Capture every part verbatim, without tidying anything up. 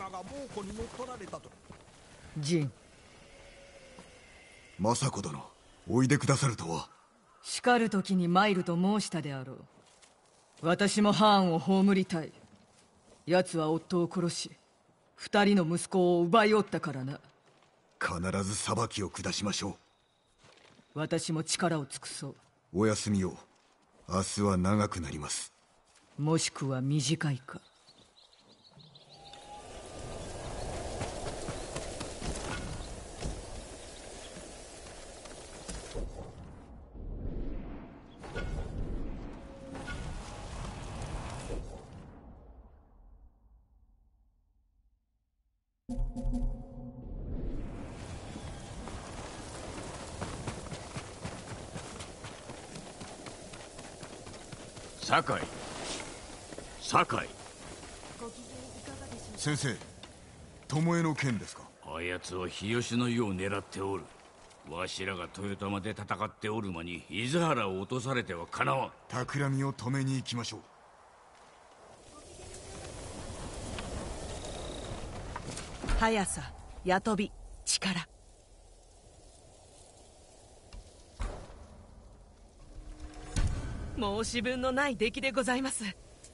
が猛虎に乗っ取られたと。 ジン、 政子殿、おいでくださるとは。 叱る時に参ると申したであろう。私もハーンを葬りたい。奴は夫を殺し二人の息子を奪い取ったからな。 必ず裁きを下しましょう。 私も力を尽くそう。 お休みを。明日は長くなります。 もしくは短いか。 酒井酒井先生、巴の剣ですか。 あやつは日吉の世を狙っておる。わしらが豊玉で戦っておる間に伊豆原を落とされてはかなわん。 企みを止めに行きましょう。 速さ、雇び、力。申し分のない出来でございます。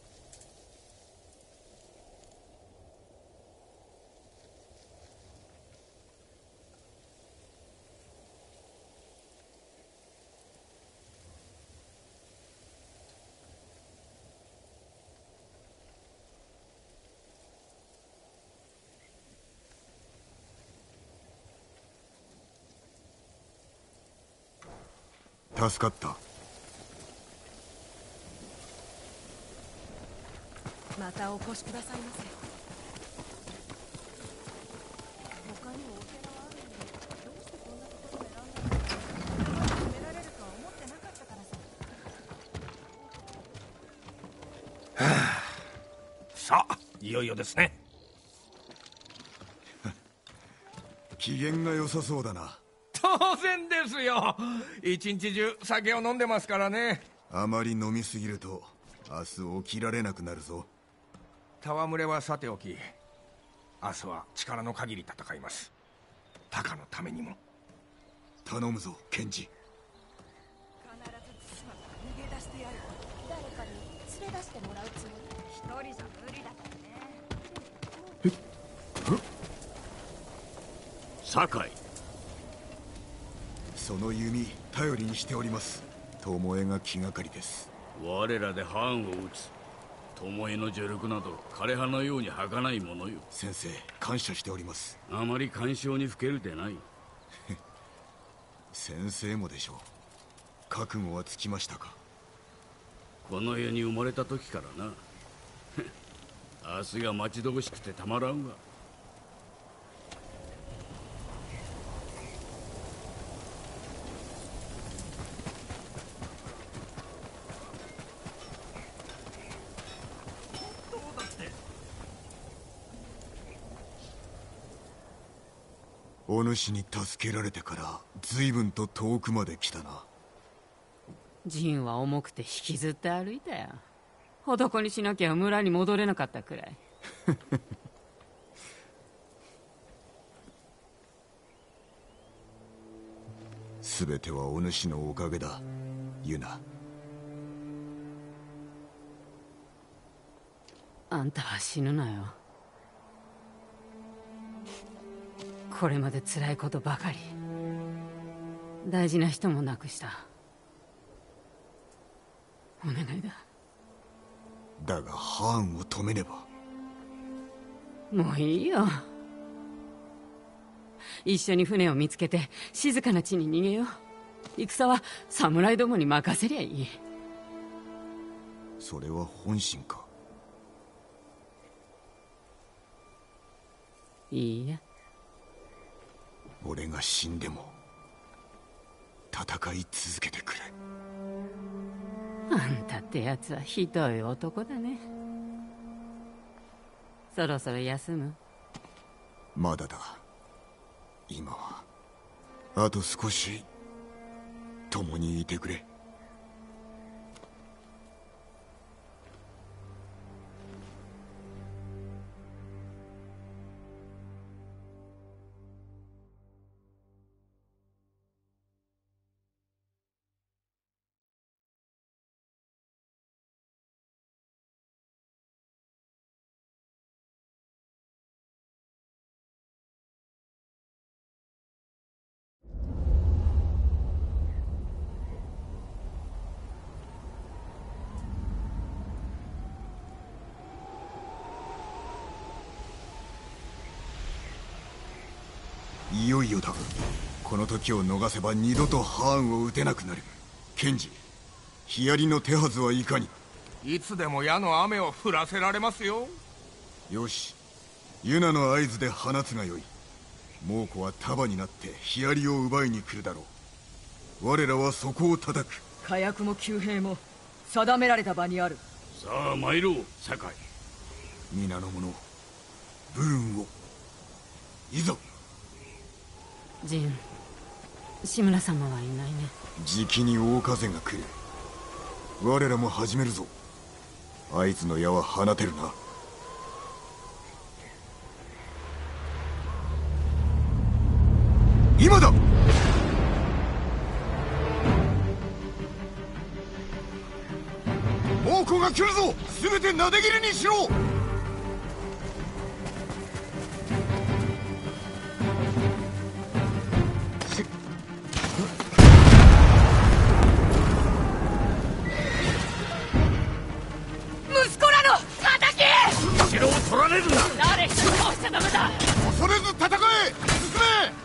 助かった。 またお越しくださいませ。他にもお寺はあるのに、どうしてこんなところを選んだのか。決められるとは思ってなかったからさ。 はあ、さあいよいよですね。 機嫌が良さそうだな。 当然ですよ。一日中酒を飲んでますからね。 あまり飲みすぎると明日起きられなくなるぞ。 戯れはさておき、明日は力の限り戦います。タカのためにも。 頼むぞケンジ。 必ず対馬から逃げ出してやる。誰かに連れ出してもらうつもり。一人じゃ無理だからね。 酒井、 その弓頼りにしております。巴が気がかりです。 我らでハーンを討つ。巴の助力など枯葉のように儚いものよ。 先生、感謝しております。 あまり感傷にふけるでない。 先生もでしょう。覚悟はつきましたか。 この世に生まれた時からな。明日が待ち遠しくてたまらんわ。 お主に助けられてから随分と遠くまで来たな。 陣は重くて引きずって歩いたよ。男にしなきゃ村に戻れなかったくらい。 全てはお主のおかげだ、ユナ。 あんたは死ぬなよ。これまで辛いことばかり。大事な人も亡くした。お願いだ。 だがハーンを止めねば。 もういいよ。一緒に船を見つけて静かな地に逃げよう。戦は侍どもに任せりゃいい。 それは本心か。 いいや。 俺が死んでも戦い続けてくれ。 あんたってやつはひどい男だね。そろそろ休む？ まだだ。今はあと少し共にいてくれ。 いよいよだ。この時を逃せば二度とハーンを撃てなくなる。ケンジ、ヒアリの手はずはいかに？ いつでも矢の雨を降らせられますよ。 よし、ユナの合図で放つがよい。猛虎は束になってヒアリを奪いに来るだろう。我らはそこを叩く。 火薬も弓兵も定められた場にある。 さあ参ろう、酒井。 皆の者、武運を。いざ。 ジン、志村様はいないね。 じきに大風が来る。我らも始めるぞ。合図の矢は放てるな。今だ。猛虎が来るぞ。全てなで切りにしろ。 息子らの敵！ 後ろを取られるな。 誰一人倒しちゃダメだ。 恐れず戦え。進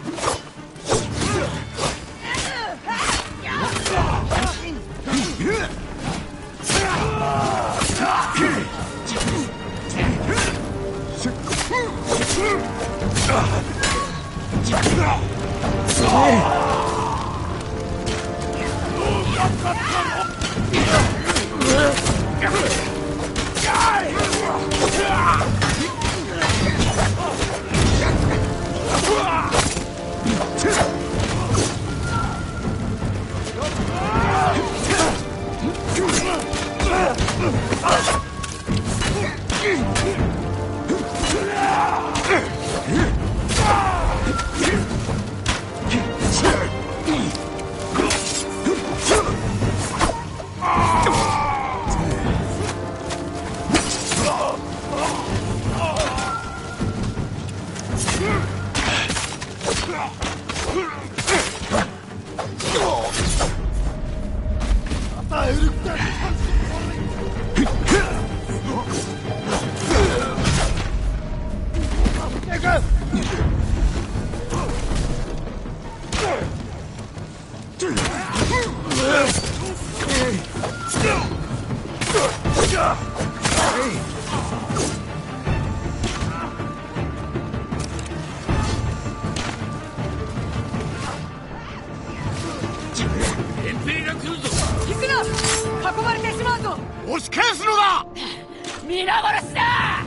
遠兵が来るぞ。 引くな！囲まれてしまうぞ！ 押し返すのだ。 皆殺しだ！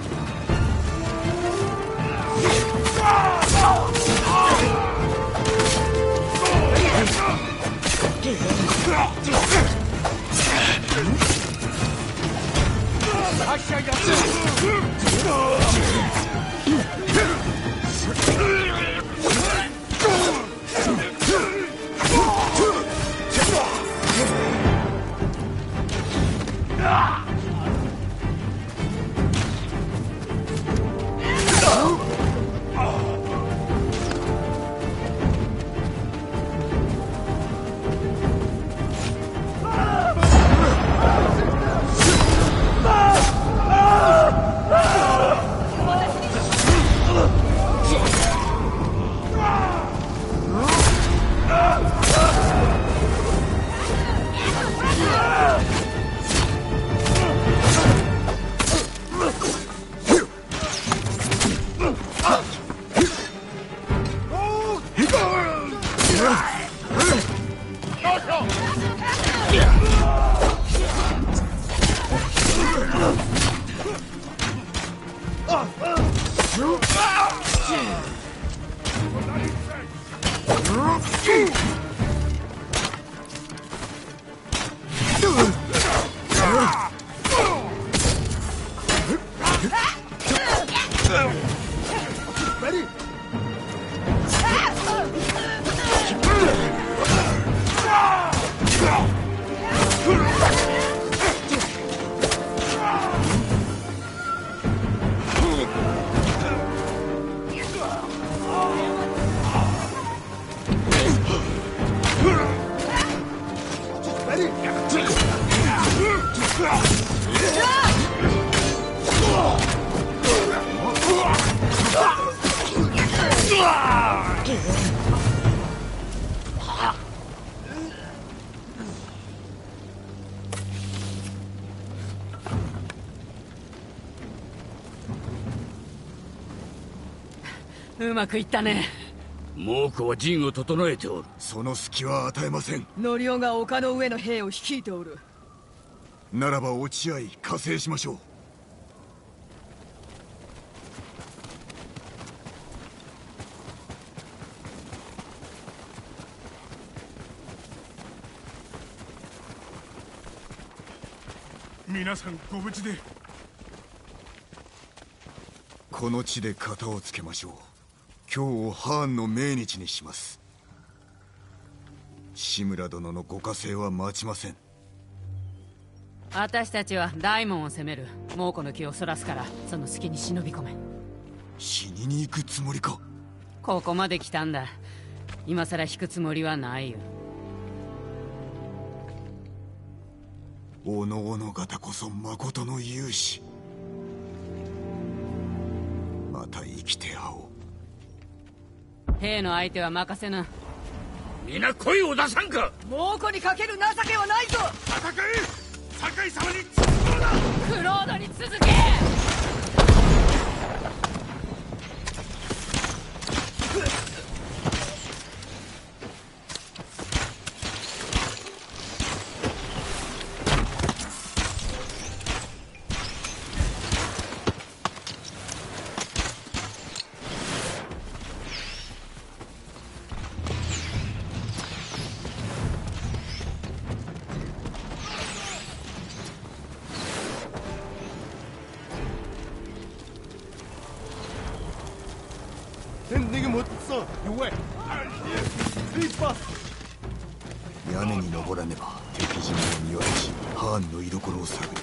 うわうまくいったね。 猛虎は陣を整えておる。 その隙は与えません。 ノリオが丘の上の兵を率いておる。 ならば落ち合い加勢しましょう。 皆さんご無事で。 この地で片をつけましょう。今日をハーンの命日にします。志村殿のご加勢は待ちません。 私たちは大門を攻める。猛虎の気をそらすからその隙に忍び込め。 死にに行くつもりか。 ここまで来たんだ。今さら引くつもりはないよ。 おのおの方こそ誠の勇士。また生きて会おう。 兵の相手は任せな。 皆声を出さんか。 猛虎にかける情けはないぞ。 戦え。酒井様に続くのだ。 クロードに続け。 屋根に登らねば敵陣を見渡し、ハーンの居所を探る。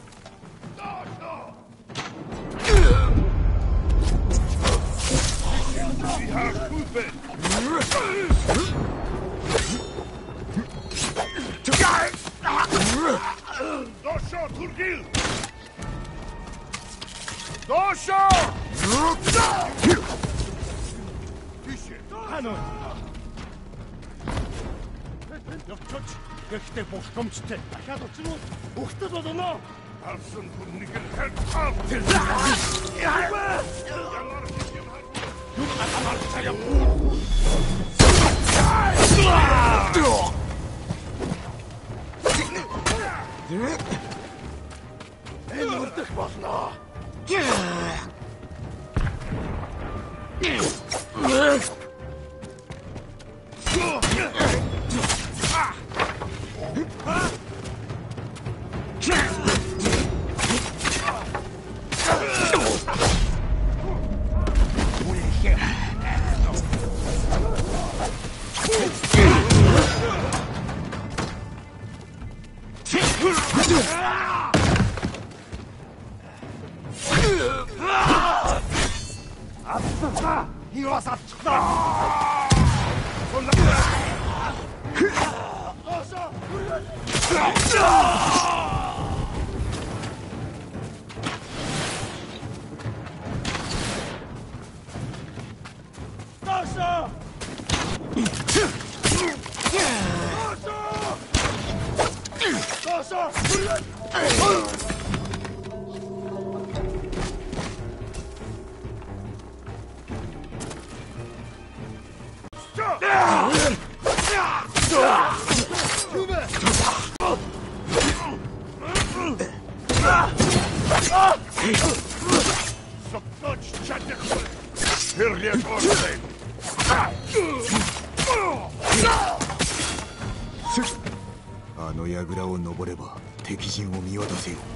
あの櫓を登れば敵陣を見渡せよ。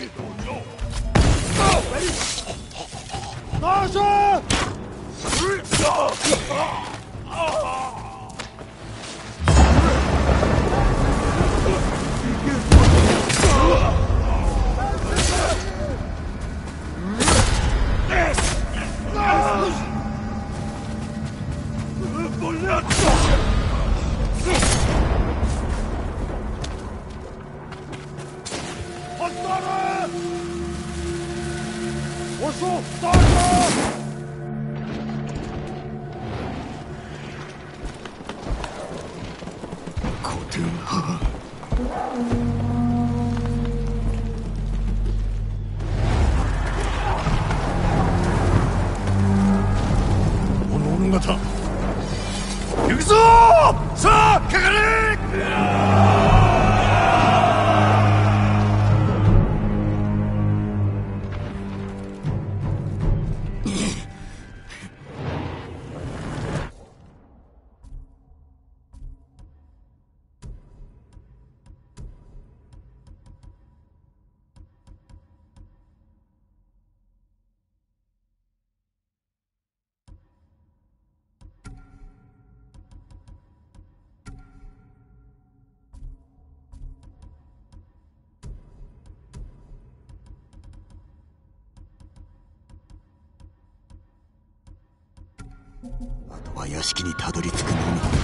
あとは屋敷にたどり着くの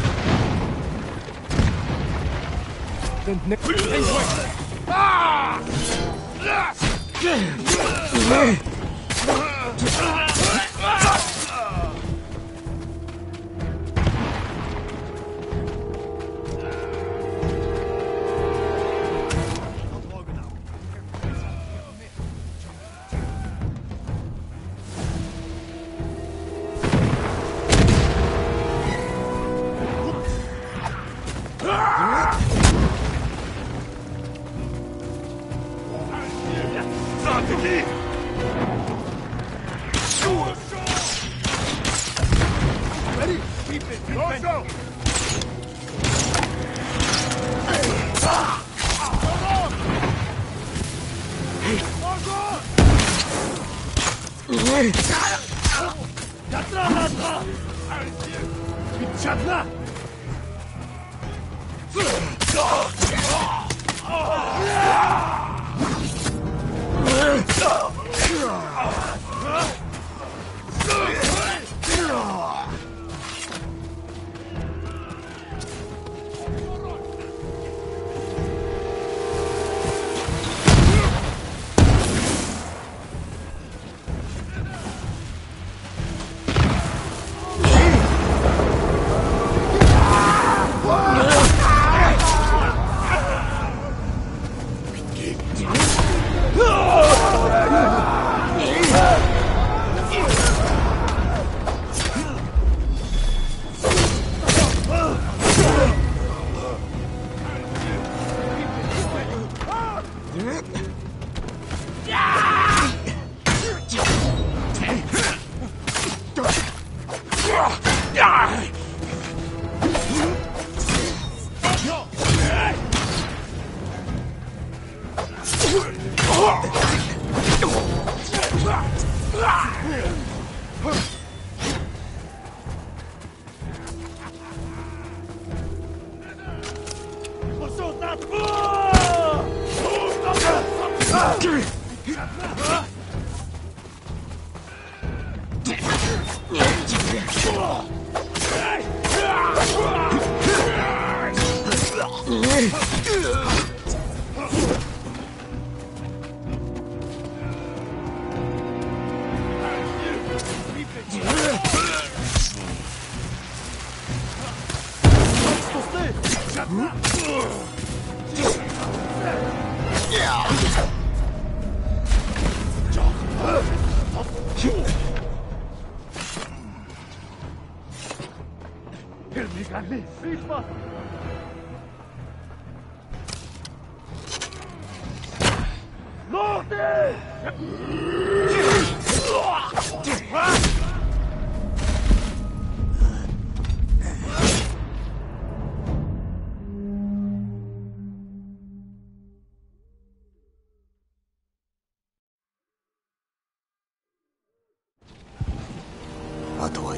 み。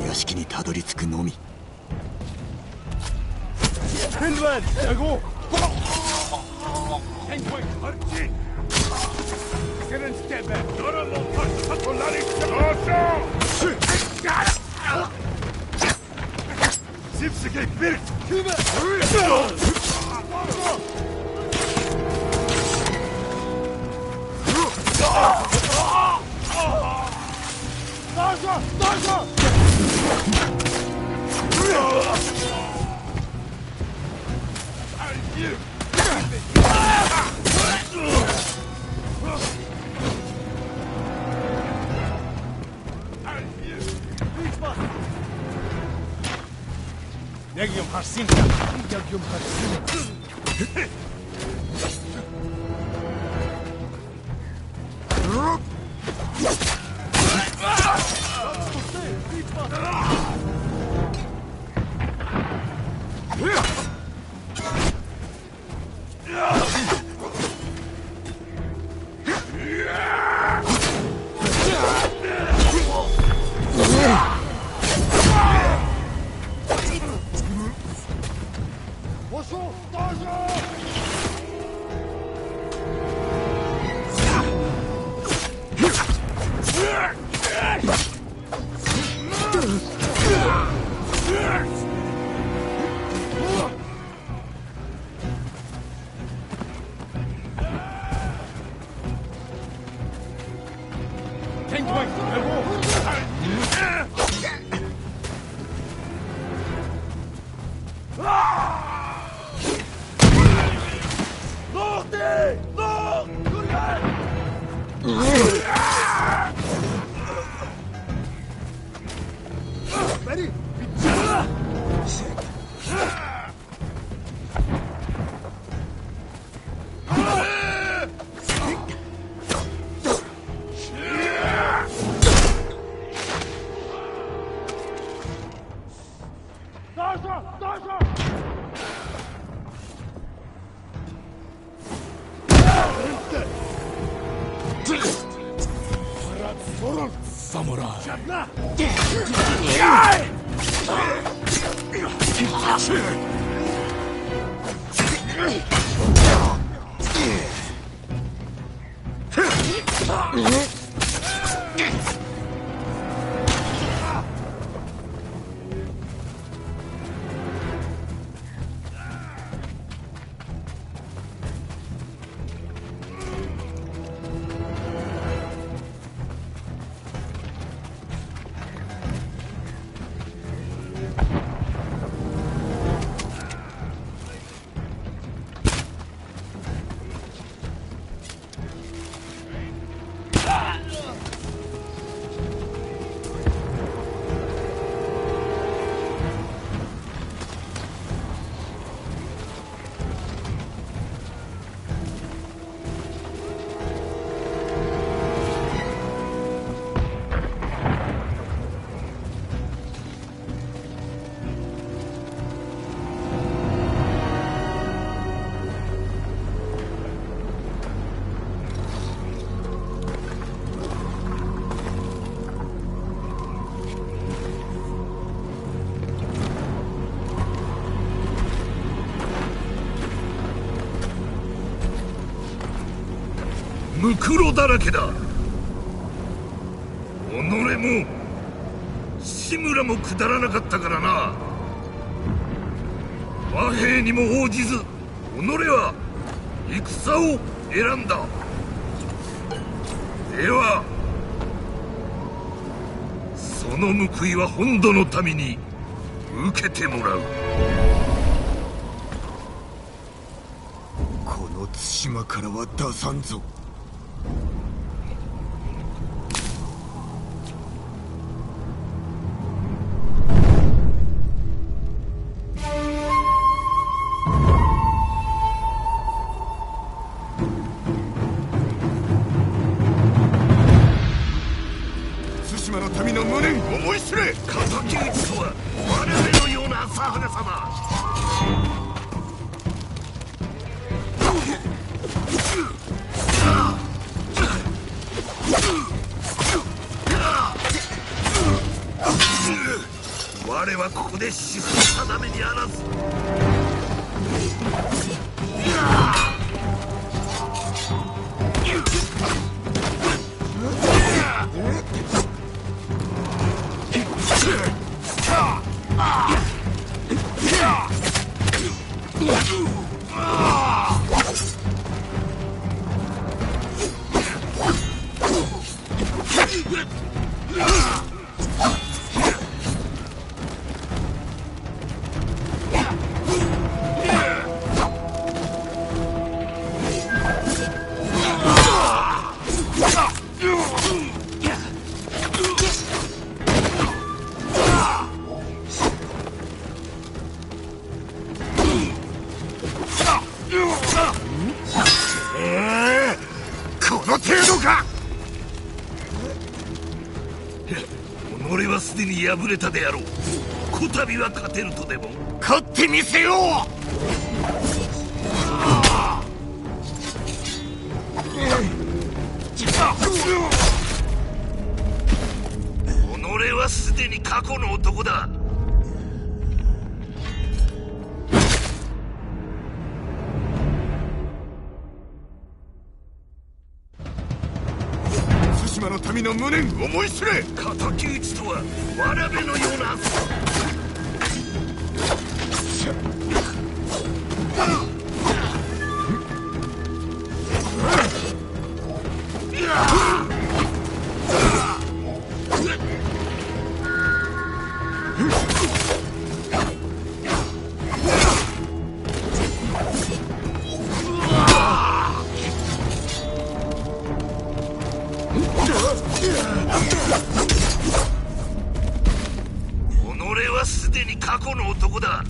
屋敷にたどり着くのみ。 ムクロだらけだ。己も志村もくだらなかったからな。和平にも応じず己は戦を選んだ。ではその報いは本土の民に受けてもらう。 この対馬からは出さんぞ。 対馬の民の無念思い知れ。敵討ちとは我々のような浅はかさだ。 はここで死する定めにあらず。己はすでに敗れたであろう。こたびは勝てるとでも。勝ってみせよう。己はすでに過去の男だ。 対馬の民の無念思い知れ。 敵討ちとはわらべのような。己はすでに過去の男だ。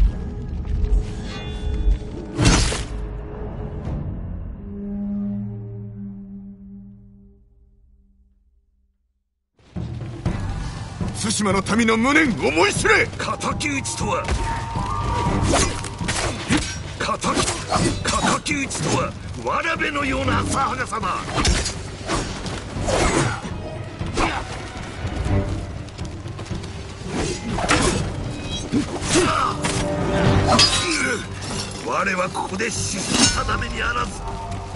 対馬の民の無念思い知れ。 敵討ちとは敵討ちとはわらべのような浅はがさだ。我はここで死する定めにあらず。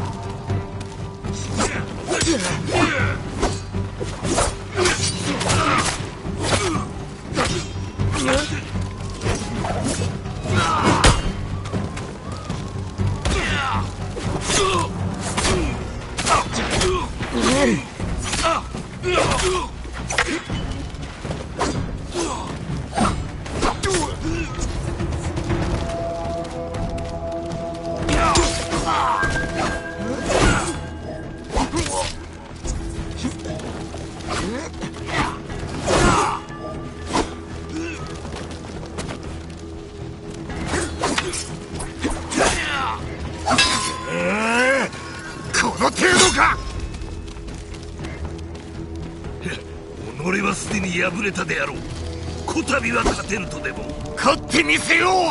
この程度か。 己はすでに敗れたであろう。こたびは勝てるとでも。 勝ってみせよう。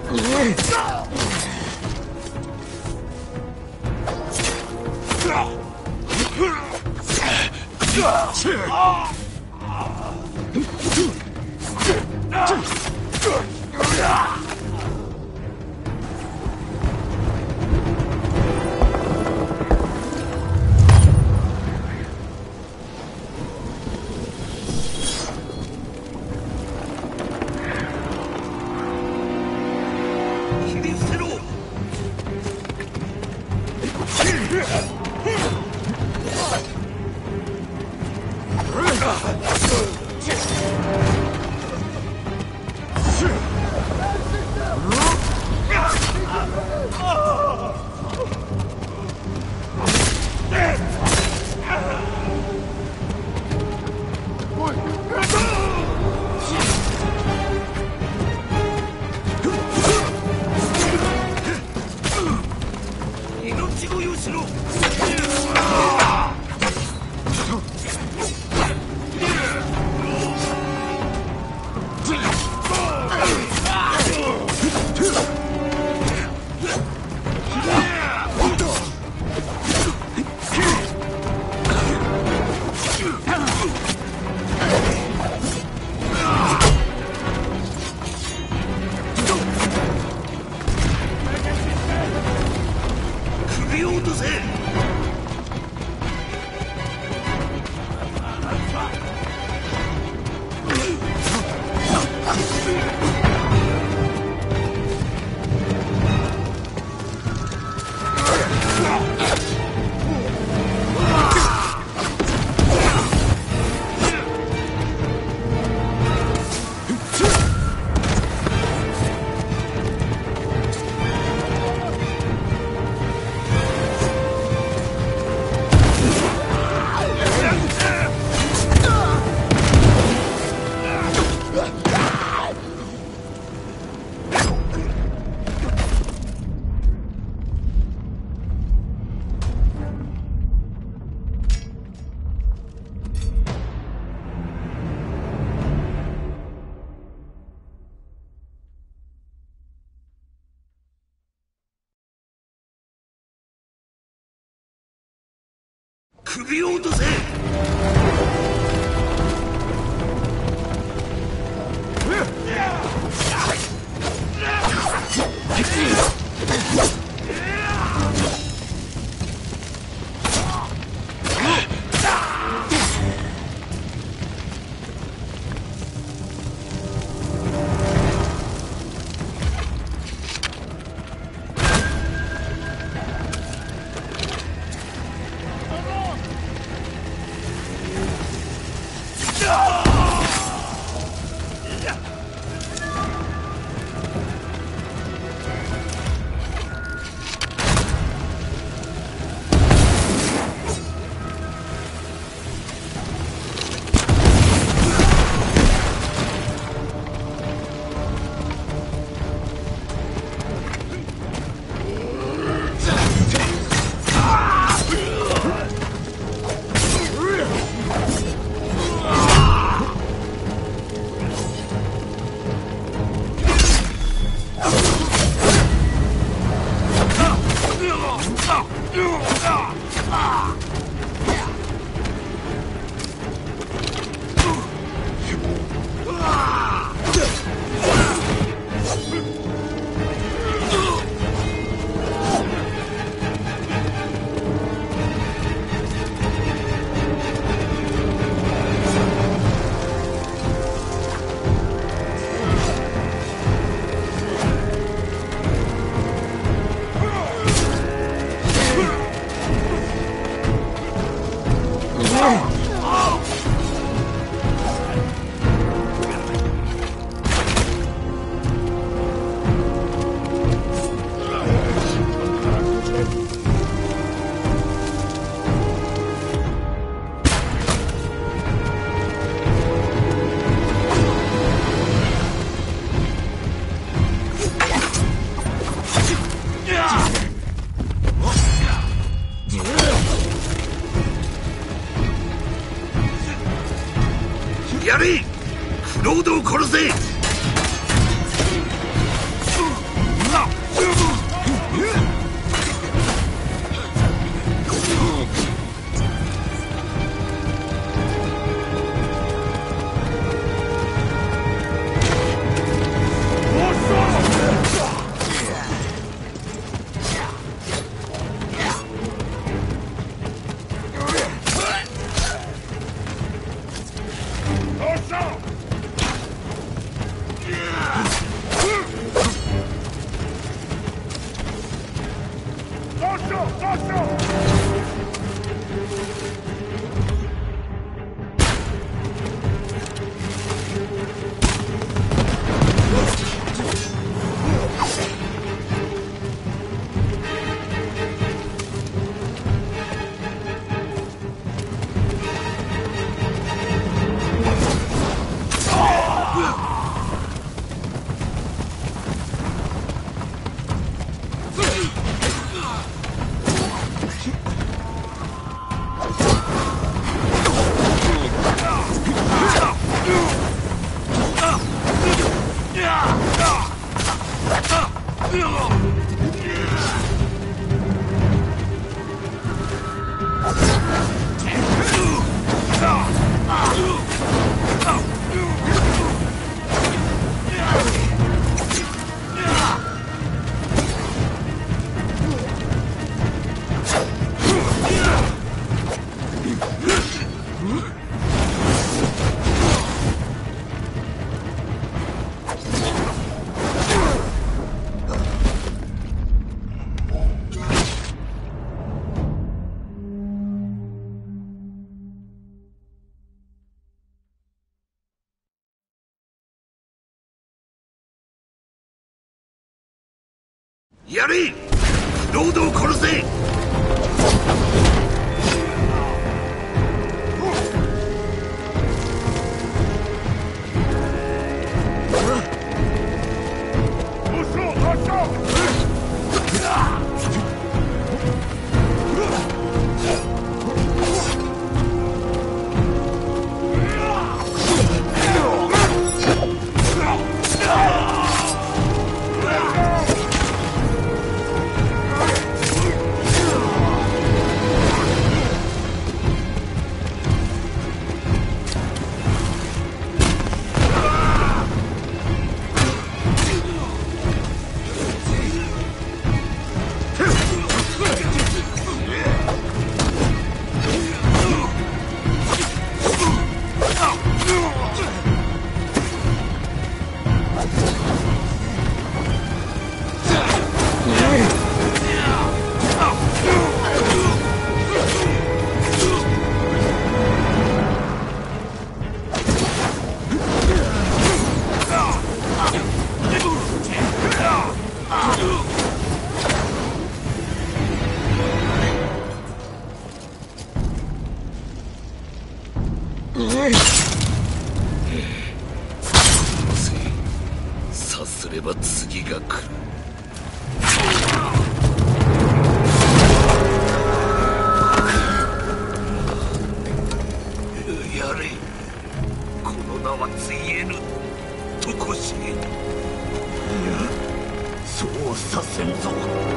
首を落とせ。やれ、クロードを殺せ。 やれ、ロードを殺せ。さすれば次が来る。やれ、この名はついえぬとこし。いや、そうさせんぞ。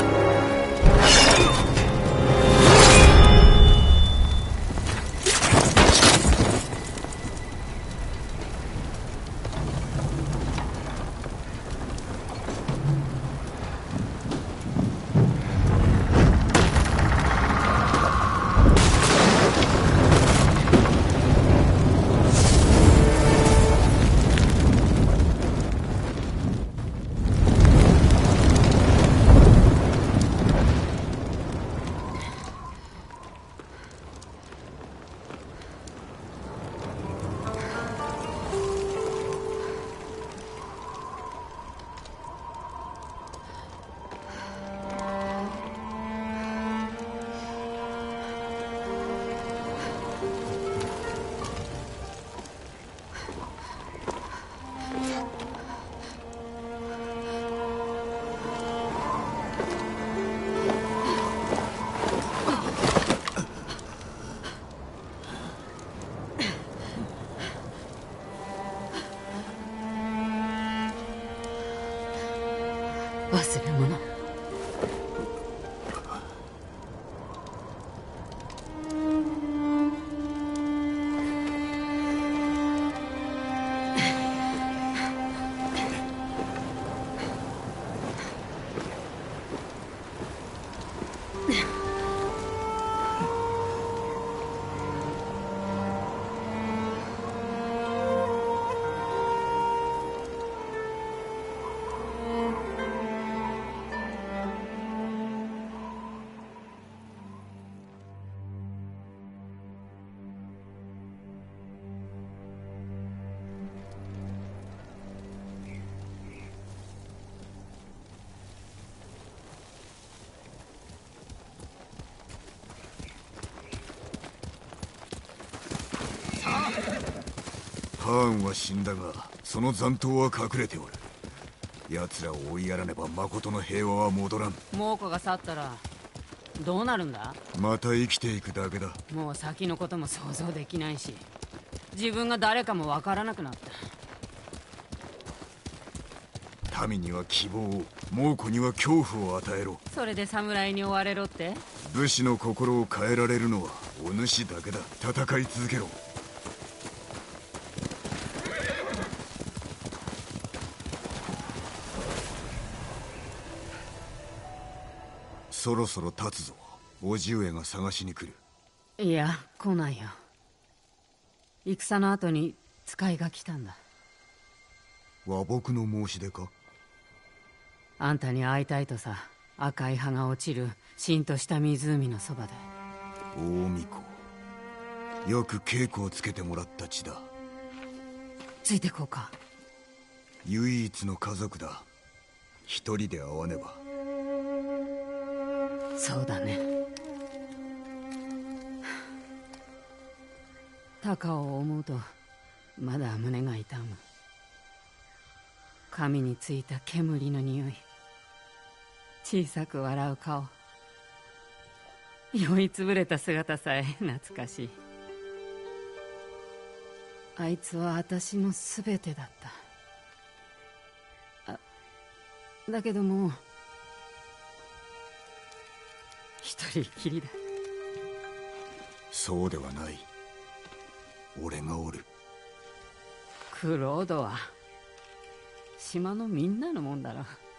忘れ物。 ーンは死んだがその残党は隠れておる。奴らを追いやらねば誠の平和は戻らん。 猛虎が去ったらどうなるんだ？ また生きていくだけだ。 もう先のことも想像できないし、自分が誰かもわからなくなった。 民には希望を、猛虎には恐怖を与えろ。 それで侍に追われろって？ 武士の心を変えられるのはお主だけだ。戦い続けろ。そろそろ立つぞ。叔父上が探しに来る。 いや、来ないよ。戦の後に使いが来たんだ。 和睦の申し出か？ あんたに会いたいとさ。赤い葉が落ちるしんとした湖のそばで。 大巫女、よく稽古をつけてもらった地だ。 ついてこうか。 唯一の家族だ。一人で会わねば。 そうだね。高尾を思うとまだ胸が痛む。髪についた煙の匂い、小さく笑う顔、酔いつぶれた姿さえ懐かしい。あいつは私の全てだった。あ、だけどもう一人きりだ。 そうではない。俺がおる。 クロードは島のみんなのもんだろ。